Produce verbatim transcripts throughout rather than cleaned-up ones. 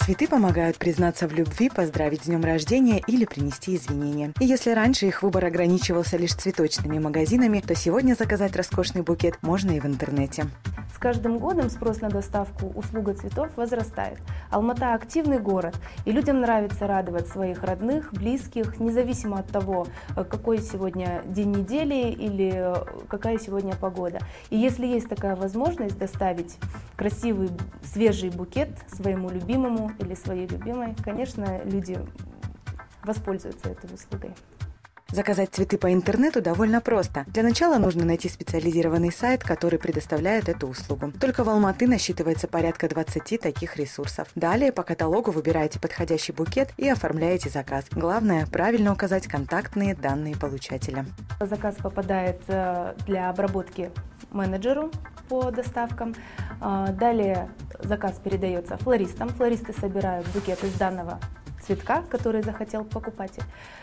Цветы помогают признаться в любви, поздравить с днем рождения или принести извинения. И если раньше их выбор ограничивался лишь цветочными магазинами, то сегодня заказать роскошный букет можно и в интернете. С каждым годом спрос на доставку услуга цветов возрастает. Алмата – активный город, и людям нравится радовать своих родных, близких, независимо от того, какой сегодня день недели или какая сегодня погода. И если есть такая возможность доставить красивый, свежий букет своему любимому или своей любимой, конечно, люди воспользуются этой услугой. Заказать цветы по интернету довольно просто. Для начала нужно найти специализированный сайт, который предоставляет эту услугу. Только в Алматы насчитывается порядка двадцати таких ресурсов. Далее по каталогу выбираете подходящий букет и оформляете заказ. Главное – правильно указать контактные данные получателя. Заказ попадает для обработки менеджеру по доставкам. Далее заказ передается флористам. Флористы собирают букет из данного цветка, который захотел покупатель.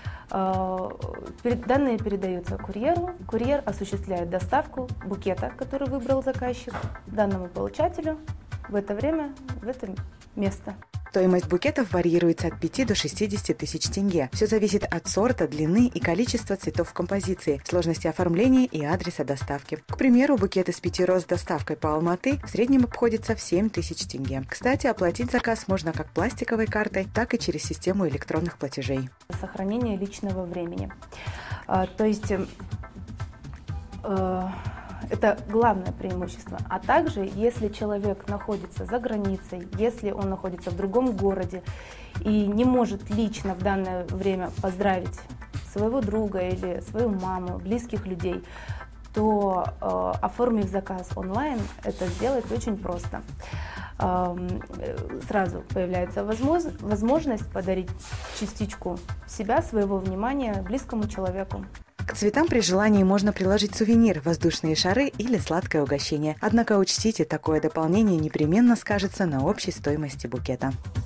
Данные передаются курьеру. Курьер осуществляет доставку букета, который выбрал заказчик, данному получателю в это время, в это место. Стоимость букетов варьируется от пяти до шестидесяти тысяч тенге. Все зависит от сорта, длины и количества цветов в композиции, сложности оформления и адреса доставки. К примеру, букет из пяти роз с доставкой по Алматы в среднем обходится в семь тысяч тенге. Кстати, оплатить заказ можно как пластиковой картой, так и через систему электронных платежей. Сохранение личного времени. То есть это главное преимущество. А также, если человек находится за границей, если он находится в другом городе и не может лично в данное время поздравить своего друга или свою маму, близких людей, то, э, оформив заказ онлайн, это сделать очень просто. Э, сразу появляется возможность, возможность подарить частичку себя, своего внимания близкому человеку. К цветам при желании можно приложить сувенир, воздушные шары или сладкое угощение. Однако учтите, такое дополнение непременно скажется на общей стоимости букета.